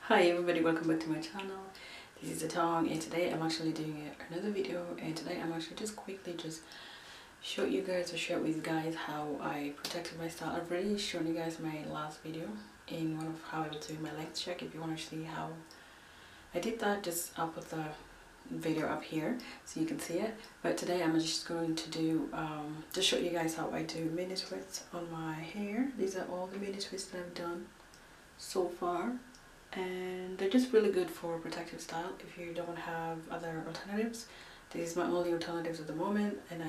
Hi everybody, welcome back to my channel. This is the Tong, and today I'm actually doing another video, and today I'm actually just quickly show you guys or share with you guys how I protected my style. I've already shown you guys my last video in one of how I was doing my length check. If you want to see how I did that, I'll put the video up here so you can see it. But today I'm just going to do just show you guys how I do mini twists on my hair. These are all the mini twists that I've done so far, and they're just really good for protective style if you don't have other alternatives. This is my only alternatives at the moment, and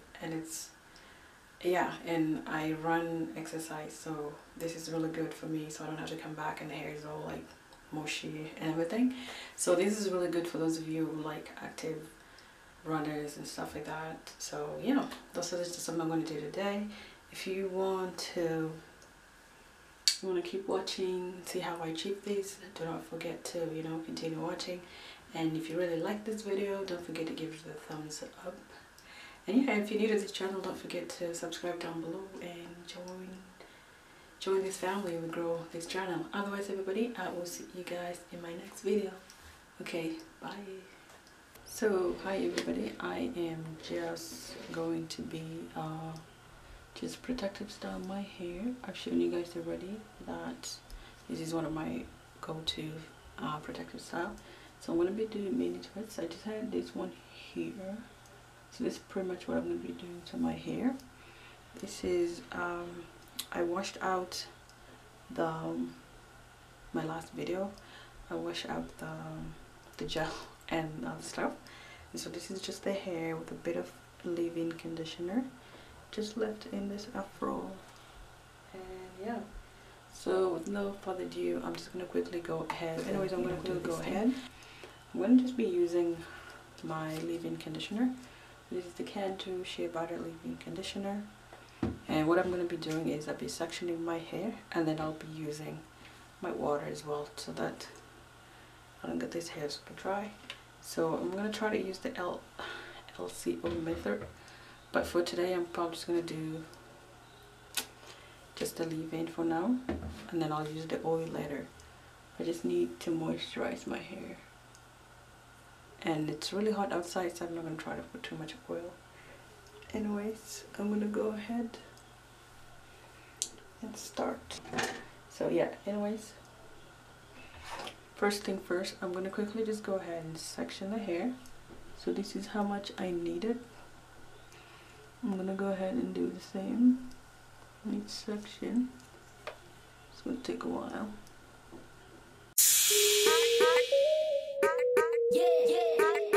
I run exercise, so this is really good for me, so I don't have to come back and the hair is all like mushy and everything. So this is really good for those of you who like active runners and stuff like that. So yeah, those are just something I'm going to do today. If you want to keep watching, see how I achieve this, do not forget to continue watching. And if you really like this video, don't forget to give it a thumbs up. And yeah, if you're new to this channel, don't forget to subscribe down below and join this family and grow this channel. Otherwise, everybody, I will see you guys in my next video. Okay, bye. So hi everybody, I am just going to be just protective style my hair. I've shown you guys already that this is one of my go-to protective style. So I'm going to be doing mini twists. I just had this one here, so this is pretty much what I'm going to be doing to my hair. This is I washed out my last video. I washed out the gel and other stuff, and so this is just the hair with a bit of leave-in conditioner just left in this afro. And yeah, so with no further ado, I'm just gonna quickly go ahead. Anyways, I'm gonna go ahead. I'm gonna just be using my leave-in conditioner. This is the Cantu Shea Butter leave-in conditioner, and what I'm gonna be doing is I'll be sectioning my hair, and then I'll be using my water as well so that I don't get this hair super dry. So I'm gonna try to use the LCO method. But for today, I'm probably just going to do just the leave-in for now, and then I'll use the oil later. I just need to moisturize my hair. And it's really hot outside, so I'm not going to try to put too much oil. Anyways, I'm going to go ahead and start. So yeah, anyways, first thing first, I'm going to quickly just go ahead and section the hair. So this is how much I needed. I'm gonna go ahead and do the same in each section. It's gonna take a while. Yeah.